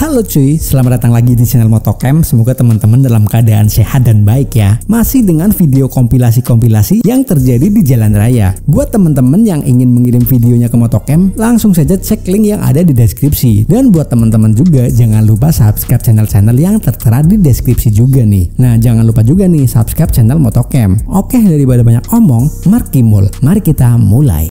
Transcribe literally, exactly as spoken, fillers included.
Halo cuy, selamat datang lagi di channel Motocam. Semoga teman-teman dalam keadaan sehat dan baik ya. Masih dengan video kompilasi-kompilasi yang terjadi di jalan raya. Buat teman-teman yang ingin mengirim videonya ke Motocam, langsung saja cek link yang ada di deskripsi. Dan buat teman-teman juga jangan lupa subscribe channel-channel yang tertera di deskripsi juga nih. Nah, jangan lupa juga nih subscribe channel Motocam. Oke, daripada banyak omong, markimul, mari kita mulai.